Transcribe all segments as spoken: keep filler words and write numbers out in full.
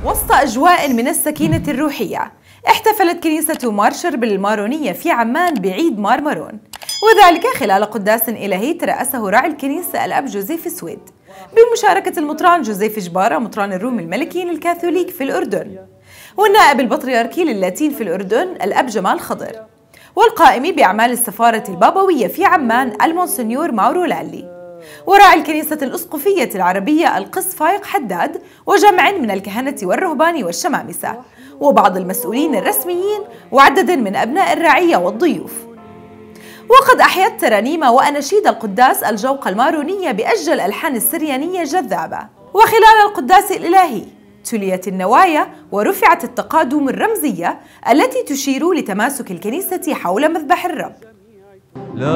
وسط أجواء من السكينة الروحية، احتفلت كنيسة مارشر بالمارونية في عمان بعيد مارمرون، وذلك خلال قداس إلهي ترأسه راعي الكنيسة الأب جوزيف سويد بمشاركة المطران جوزيف جبارة مطران الروم الملكي الكاثوليك في الأردن، والنائب البطريركي للاتين في الأردن الأب جمال خضر، والقائم بأعمال السفارة البابوية في عمان المونسنيور ماورو لالي، وراعي الكنيسة الأسقفية العربية القس فايق حداد، وجمع من الكهنة والرهبان والشمامسة وبعض المسؤولين الرسميين وعدد من أبناء الرعية والضيوف. وقد أحيت ترانيم وأناشيد القداس الجوقة المارونية بأجل الألحان السريانية جذابة. وخلال القداس الإلهي تليت النوايا ورفعت التقادم الرمزية التي تشير لتماسك الكنيسة حول مذبح الرب. لا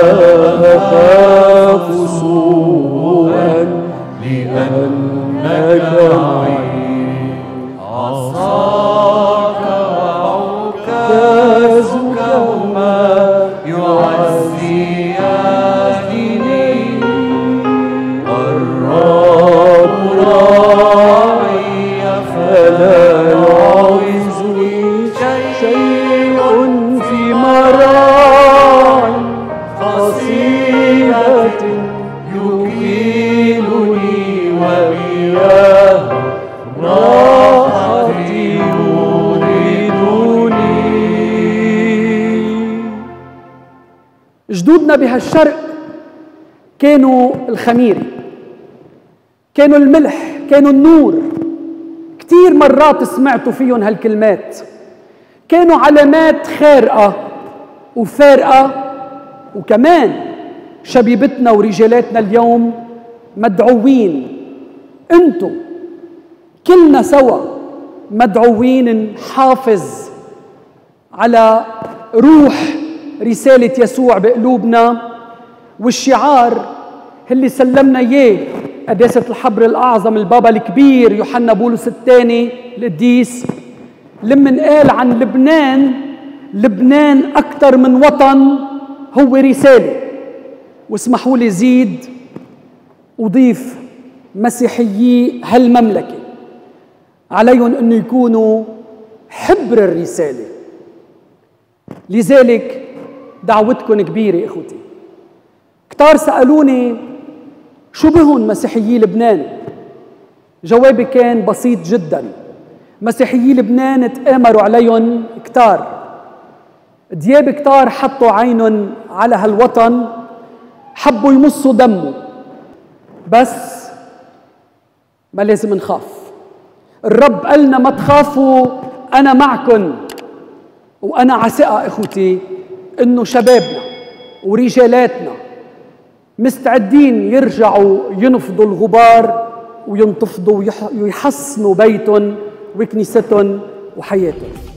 أخاف سوءا لأنك معي، عصاك وعكازك هما يعزيانني. الرب راعي فلا يعوزني شيء في مراعي قصيدة يكيلني ومياه راحتي يوردني. جدودنا بهالشرق كانوا الخميري، كانوا الملح، كانوا النور. كتير مرات سمعتوا فيهم هالكلمات. كانوا علامات خارقة وفارقة، وكمان شبيبتنا ورجالاتنا اليوم مدعوين، انتو كلنا سوا مدعوين نحافظ على روح رسالة يسوع بقلوبنا، والشعار اللي سلمنا اياه قداسة الحبر الأعظم البابا الكبير يوحنا بولس الثاني القديس لما قال عن لبنان: لبنان أكثر من وطن، هو رسالة. واسمحوا لي زيد وضيف مسيحيي هالمملكة عليهم أنه يكونوا حبر الرسالة. لذلك دعوتكم كبيرة إخوتي. كتار سألوني شو بهن مسيحيي لبنان؟ جوابي كان بسيط جدا: مسيحيي لبنان تآمروا عليهم كتار، دياب كتار حطوا عينهم على هالوطن، حبوا يمصوا دمه، بس ما لازم نخاف. الرب قالنا ما تخافوا أنا معكم. وأنا على ثقة إخوتي إنه شبابنا ورجالاتنا مستعدين يرجعوا ينفضوا الغبار وينتفضوا ويحصنوا بيتهم وكنيستهم وحياتهم.